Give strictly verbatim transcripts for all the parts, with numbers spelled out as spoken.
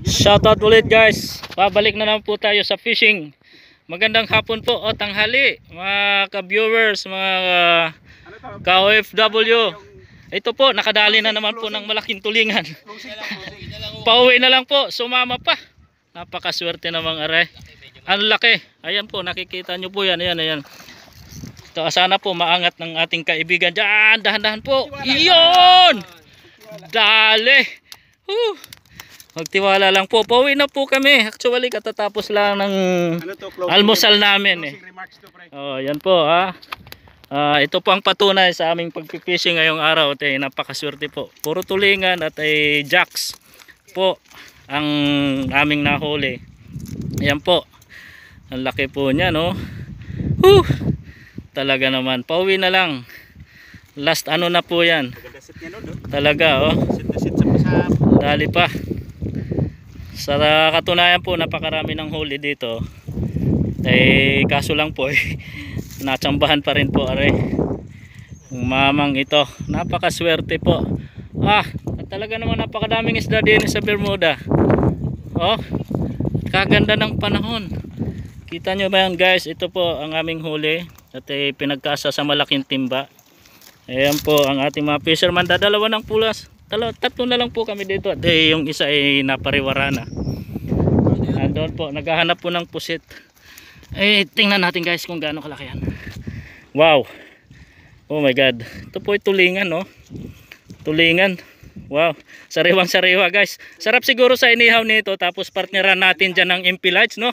Shoutout ulit guys. Pabalik na naman po tayo sa fishing. Magandang hapon po o tanghali mga ka-viewers, mga ka-O F W. Ito po, nakadali na naman po ng malaking tulingan. Pauwi na lang po, sumama pa. Napakaswerte namang are. Ang laki. Ayan po, nakikita nyo po yan. Ayan, ayan. Ito, sana po maangat ng ating kaibigan. Diyan, dahan-dahan po. Iyon! Dali! Huh. Magtiwala lang po. Pauwi na po kami. Actually, katatapos lang ng ano to, almusal namin eh. Oh, yan po ha. Uh, ito po ang patunay sa aming pagpipishing ngayong araw. Ate, napakaswerte po. Puro tulingan at ay jacks po ang aming nahuli. Ayan po. Ang laki po niya, no? Huh! Talaga naman. Pauwi na lang. Last ano na po yan. Talaga, oh. Dali pa. Sa katunayan po, napakarami ng huli dito. Eh, kaso lang po, eh, natsambahan pa rin po, are. Mamang ito. Napakaswerte po. Ah, talaga naman napakadaming isda din sa Bermuda. Oh, kaganda ng panahon. Kita nyo ba yan guys? Ito po ang aming huli. At eh, pinagkasa sa malaking timba. Ayan po ang ating mga fisherman. Dadalawa ng pulas. Talo, tatlo na lang po kami dito at eh, yung isa ay napariwara na. Andun po, naghahanap po ng pusit. Eh, tingnan natin guys kung gaano kalaki yan. Wow. Oh my god. Ito po ay tulingan, no? Tulingan. Wow. Sariwang sariwa guys. Sarap siguro sa inihaw nito. Tapos partneran natin dyan ng M P lights, no?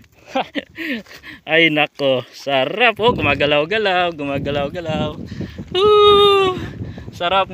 Ay nako. Sarap. Oh, gumagalaw-galaw. Gumagalaw-galaw. Woo! Sarap.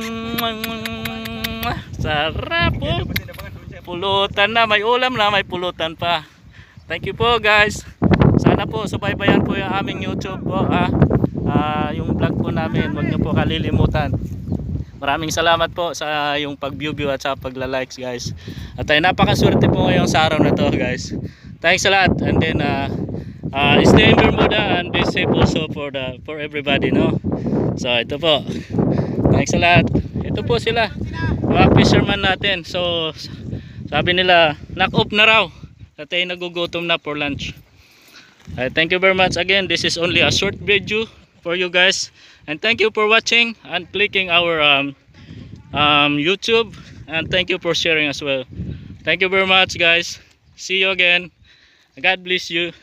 Sarap po. Pulutan na. May ulam na. May pulutan pa. Thank you po guys. Sana po subaybayan po yung aming YouTube po. Ah. Uh, yung vlog po namin. Huwag niyo po kalilimutan. Maraming salamat po sa yung pag-view-view at sa pagla-likes guys. At ay napakaswerte po ngayong sa araw na to guys. Thanks a lot. And then uh, uh, stay in Bermuda and be safe also for, the, for everybody, no? So ito po. Thanks a lot. Ito po sila, mga fisherman natin. So sabi nila knock off na raw at ay nagugutom na for lunch. uh, Thank you very much again. This is only a short video for you guys. And thank you for watching and clicking our um, um, YouTube. And thank you for sharing as well. Thank you very much guys. See you again. God bless you.